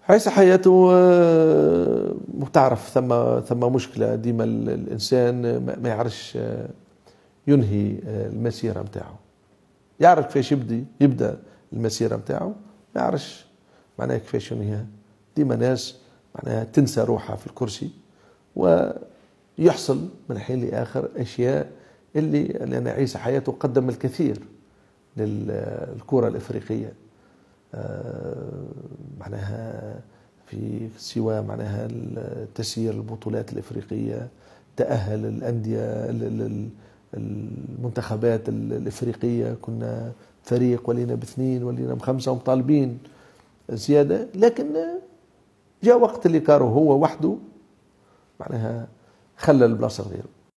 عيسى حياته بتعرف ثم مشكلة ديما الإنسان ما يعرفش ينهي المسيرة متاعه. يعرف كيفاش يبدأ المسيرة متاعه، ما يعرفش معناها كيفاش ينهيها. ديما ناس معناها تنسى روحها في الكرسي، ويحصل من حين لآخر أشياء لأن عيسى حياته قدم الكثير للكرة الإفريقية، معناها في سواء معناها تسيير البطولات الإفريقية، تأهل الأندية المنتخبات الإفريقية، كنا فريق ولينا باثنين ولينا بخمسة ومطالبين زيادة، لكن جاء وقت اللي كارو هو وحده معناها خلى البلاصة غيره.